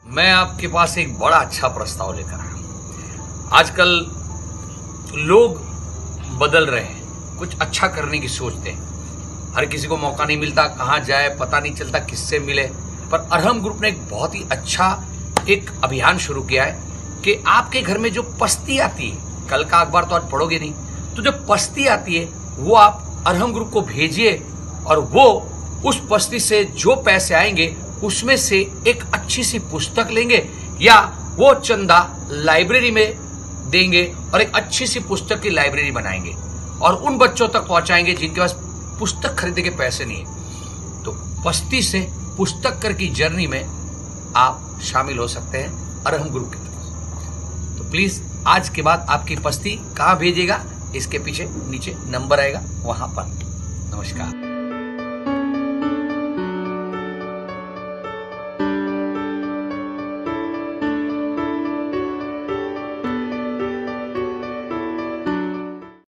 मैं आपके पास एक बड़ा अच्छा प्रस्ताव लेकर आया। आजकल लोग बदल रहे हैं, कुछ अच्छा करने की सोचते हैं। हर किसी को मौका नहीं मिलता, कहाँ जाए पता नहीं चलता, किससे मिले। पर अरहम ग्रुप ने एक बहुत ही अच्छा एक अभियान शुरू किया है कि आपके घर में जो पस्ती आती है, कल का अखबार तो आज पढ़ोगे नहीं, तो जो पस्ती आती है वो आप अरहम ग्रुप को भेजिए और वो उस पस्ती से जो पैसे आएंगे उसमें से एक अच्छी सी पुस्तक लेंगे या वो चंदा लाइब्रेरी में देंगे और एक अच्छी सी पुस्तक की लाइब्रेरी बनाएंगे और उन बच्चों तक पहुंचाएंगे जिनके पास पुस्तक खरीदने के पैसे नहीं है। तो पस्ती से पुस्तक कर की जर्नी में आप शामिल हो सकते हैं अरहम ग्रुप की तरफ। तो प्लीज आज के बाद आपकी पस्ती कहाँ भेजेगा, इसके पीछे नीचे नंबर आएगा, वहां पर। नमस्कार।